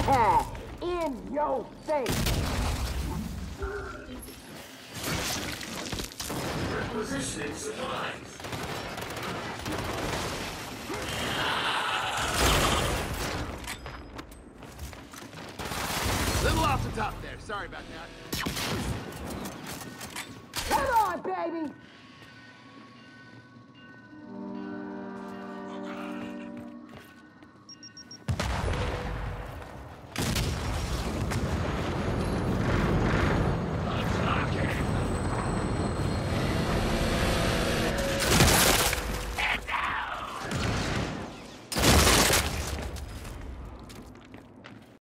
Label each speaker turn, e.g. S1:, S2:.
S1: In your face.
S2: Requisitioning supplies.
S3: Little off the top there. Sorry about that.
S1: Come on, baby.